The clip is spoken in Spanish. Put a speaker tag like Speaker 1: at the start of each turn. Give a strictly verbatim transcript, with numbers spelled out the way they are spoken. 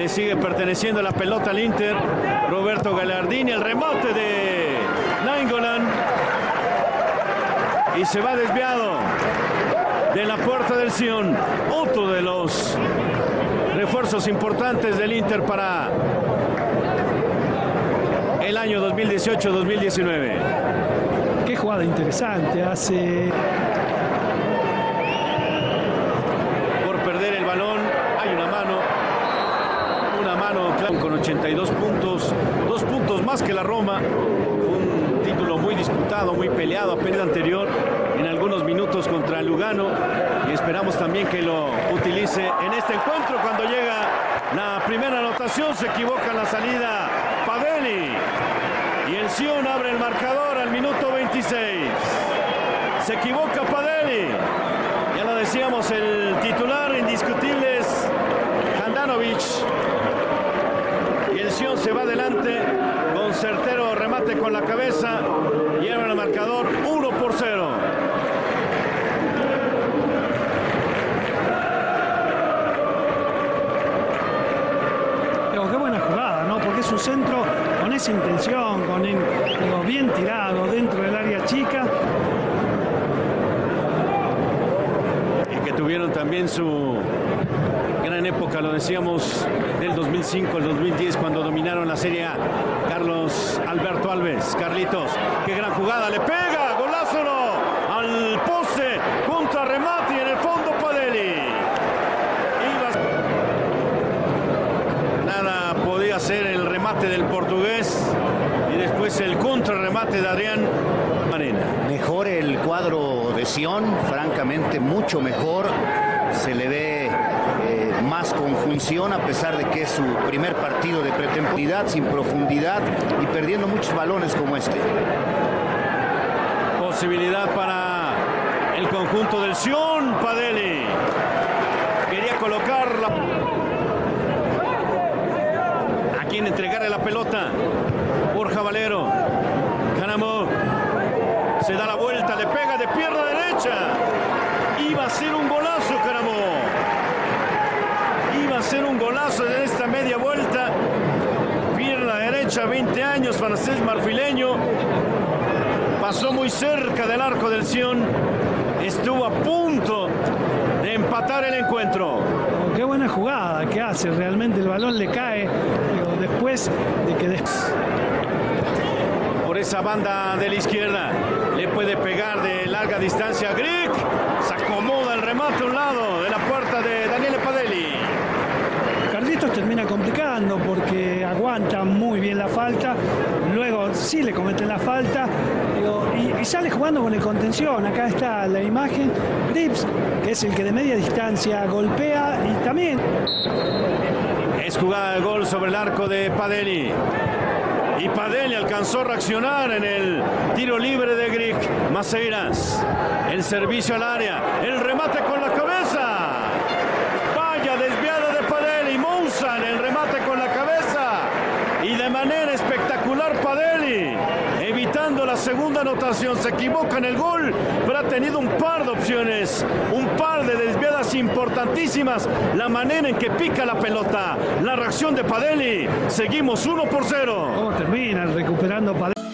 Speaker 1: le sigue perteneciendo la pelota al Inter. Roberto Gagliardini, el remate de Nainggolan. Y se va desviado de la puerta del Sion. Otro de los refuerzos importantes del Inter para el año dos mil dieciocho dos mil diecinueve.
Speaker 2: Qué jugada interesante hace.
Speaker 1: Por perder el balón, hay una mano. Una mano con ochenta y dos puntos. Dos puntos más que la Roma. Fue un título muy disputado, muy peleado. Apenas anterior, en algunos minutos contra Lugano. Y esperamos también que lo utilice en este encuentro. Cuando llega la primera anotación, se equivoca en la salida Padelli. Y el Sion abre el marcador al minuto veintiséis. Se equivoca Padelli. Ya lo decíamos, el titular indiscutible es Handanovic. Y el Sion se va adelante con certero remate con la cabeza. Y abre el marcador uno por cero.
Speaker 2: Pero qué buena jugada, ¿no? Porque es un centro con esa intención, con el, digo, bien tirado dentro del área chica.
Speaker 1: Y que tuvieron también su gran época, lo decíamos, del dos mil cinco al dos mil diez, cuando dominaron la Serie A. Carlos Alberto Alves, Carlitos, qué gran jugada, le pega, golazo no, al poste, contra remate y en el fondo Padelli. Nada podía hacer el remate del portugués y después el contrarremate de Adrián Marena.
Speaker 3: Mejor el cuadro de Sion, francamente mucho mejor. Se le ve eh, más confusión, a pesar de que es su primer partido de pretemporada, sin profundidad y perdiendo muchos balones como este.
Speaker 1: Posibilidad para el conjunto del Sion. Padelli quería colocarla. ¿A quién entregarle la pelota? Borja Valero. Canamo se da la vuelta, le pega de pierna derecha. Iba a ser un golazo, Canamo. Iba a ser un golazo en esta media vuelta. Pierna derecha, veinte años, francés marfileño. Pasó muy cerca del arco del Sion. Estuvo a punto de empatar el encuentro.
Speaker 2: Oh, qué buena jugada que hace. Realmente el balón le cae, digo, después de que... Des...
Speaker 1: Por esa banda de la izquierda. Le puede pegar de larga distancia a Grieg. Se acomoda el remate a un lado de la puerta de Daniele Padelli.
Speaker 2: Carlitos termina complicando porque aguanta muy bien la falta, luego sí le cometen la falta, digo, y, y sale jugando con el contención. Acá está la imagen, Grips, que es el que de media distancia golpea y también...
Speaker 1: Es jugada de gol sobre el arco de Padelli. Y Padelli alcanzó a reaccionar en el tiro libre de Grieg. Maceiras, el servicio al área, el remate con la cabeza. Vaya desviada de Padelli. Monzan, el remate con la cabeza. Y de manera espectacular Padelli, evitando la segunda anotación. Se equivoca en el gol, pero ha tenido un par de opciones, un par de desviadas importantísimas. La manera en que pica la pelota, la reacción de Padelli. Seguimos uno por cero.
Speaker 2: ¿Cómo termina recuperando Padelli?